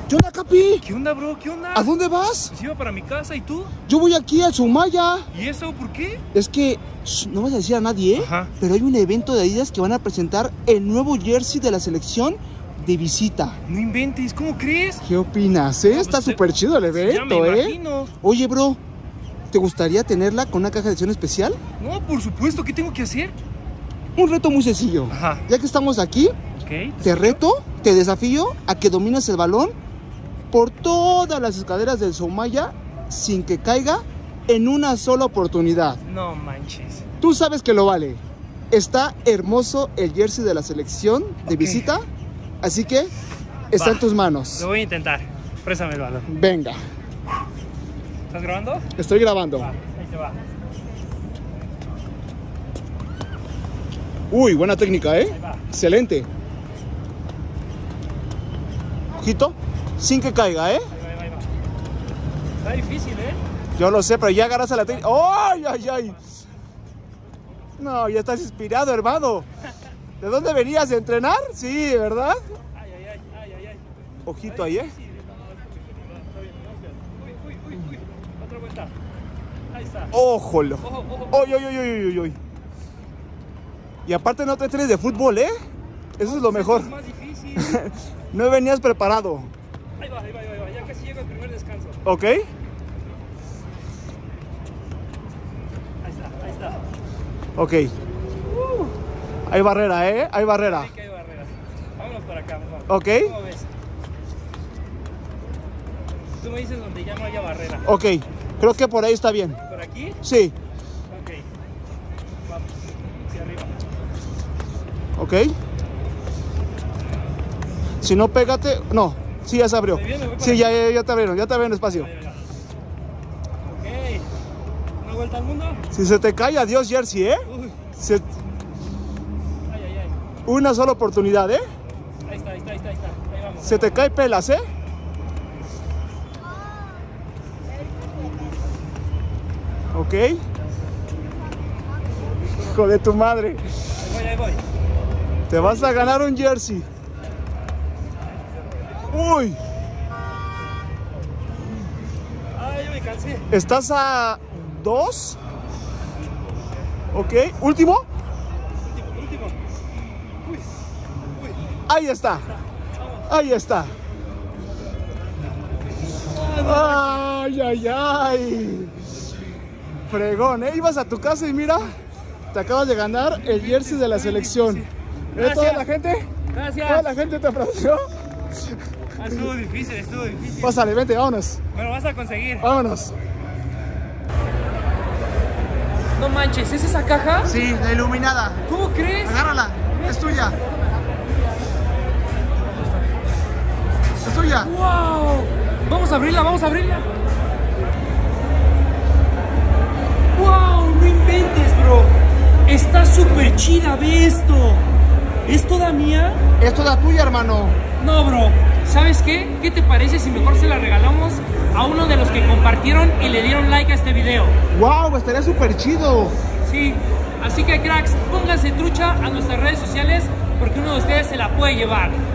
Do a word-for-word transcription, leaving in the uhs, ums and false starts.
¿Qué onda, Capi? ¿Qué onda, bro? ¿Qué onda? ¿A dónde vas? Pues iba para mi casa, ¿y tú? Yo voy aquí a Sumaya. ¿Y eso? ¿Por qué? Es que shh, no vas a decir a nadie, ¿eh? Ajá. Pero hay un evento de Adidas que van a presentar el nuevo jersey de la selección de visita. No inventes, ¿cómo crees? ¿Qué opinas, eh? No, Está pues, súper chido el Ya me evento, ¿eh? imagino. Oye, bro, ¿te gustaría tenerla con una caja de edición especial? No, por supuesto, ¿qué tengo que hacer? Un reto muy sencillo. Ajá. Ya que estamos aquí, Ok. te reto, te desafío a que domines el balón por todas las escaleras del Sumaya sin que caiga en una sola oportunidad. No manches. Tú sabes que lo vale. Está hermoso el jersey de la selección de Ok. visita, así que está Va. en tus manos. Lo voy a intentar. Préstame el balón. Venga, ¿Estás grabando? estoy grabando. Va, ahí te va. Uy, buena técnica, ¿eh? Ahí va. Excelente. Ojito, sin que caiga, ¿eh? Ahí va, ahí va, ahí va. Está difícil, ¿eh? Yo lo sé, pero ya agarras a la técnica. ¡Ay, ay, ay! No, ya estás inspirado, hermano. ¿De dónde venías? ¿De entrenar? Sí, ¿verdad? Ay, ay, ay, ay, ay, ay. Ojito ahí, ¿eh? Uy, uy, uy, uy. Otra vuelta. Ahí está. ¡Ójolo! Ojo, ojo. ¡Oy, oy, oy, oy, oy, oy! Y aparte no te entrenes de fútbol, ¿eh? Eso es lo mejor. Es más difícil. No venías preparado. Ahí va, ahí va, ahí va. Ya casi llego al primer descanso. ¿Ok? Ahí está, ahí está. Ok. Hay barrera, ¿eh? Hay barrera. Sí que hay barreras. Vámonos para acá, mejor. Ok. ¿Cómo ves? Tú me dices donde ya no haya barrera. Ok. Creo que por ahí está bien. ¿Por aquí? Sí. Ok. Vamos. Hacia arriba. Ok. Si no, pégate. No. Sí, ya se abrió. ¿Estoy bien? ¿Me voy para Sí, aquí? ya, ya, ya te abrieron. Ya te abrieron espacio. Ahí va, ahí va. Ok. ¿Una vuelta al mundo? Si se te cae, adiós, jersey, ¿eh? Uy. Se- Ay, ay, ay. Una sola oportunidad, ¿eh? Ahí está, ahí está, ahí está, ahí está. Ahí vamos. Se te cae pelas, ¿eh? Ok. Hijo de tu madre. Ahí voy, ahí voy. Te vas a ganar un jersey. Uy. Ay, yo me cansé. Estás a dos. Ok. Último. Último, último. Uy. Uy. Ahí está. Ahí está. Ay, ay, ay. Fregón, ¿eh? Ibas a tu casa y mira, te acabas de ganar el jersey de la selección. ¿Eh? ¿Toda la gente? Gracias. ¿Toda la gente te aplaudió? Ah, estuvo difícil, estuvo difícil. Pásale, vente, vámonos. Me lo vas a conseguir. Vámonos. No manches, ¿es esa caja? Sí, la iluminada. ¿Cómo crees? Agárrala, es tuya. Es tuya. ¡Wow! Vamos a abrirla, vamos a abrirla. ¡Wow! No inventes, bro. Está súper chida, ve esto. ¿Es toda mía? Es toda tuya, hermano. No, bro. ¿Sabes qué? ¿Qué te parece si mejor se la regalamos a uno de los que compartieron y le dieron like a este video? Wow, estaría súper chido. Sí. Así que, cracks, pónganse trucha a nuestras redes sociales porque uno de ustedes se la puede llevar.